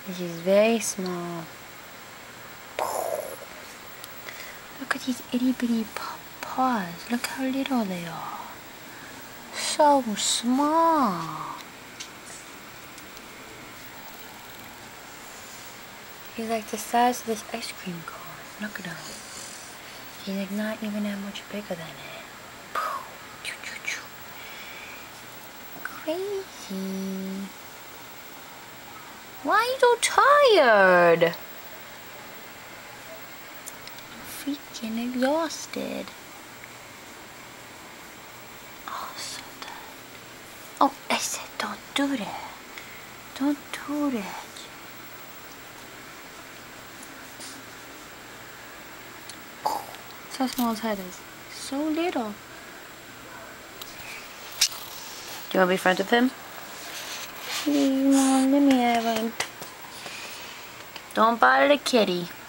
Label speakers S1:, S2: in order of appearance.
S1: This is very small. Look at these itty bitty paws. Look how little they are. So small. He's like the size of this ice cream cone. Look at him. He's like not even that much bigger than it. Crazy. Why are you so tired? Freaking exhausted. Oh, so tired. Oh, I said don't do that. Don't do that. That's how small his head is. So little. Do you want to be friends with him? Please, Mom, let me have him. Don't bother the kitty.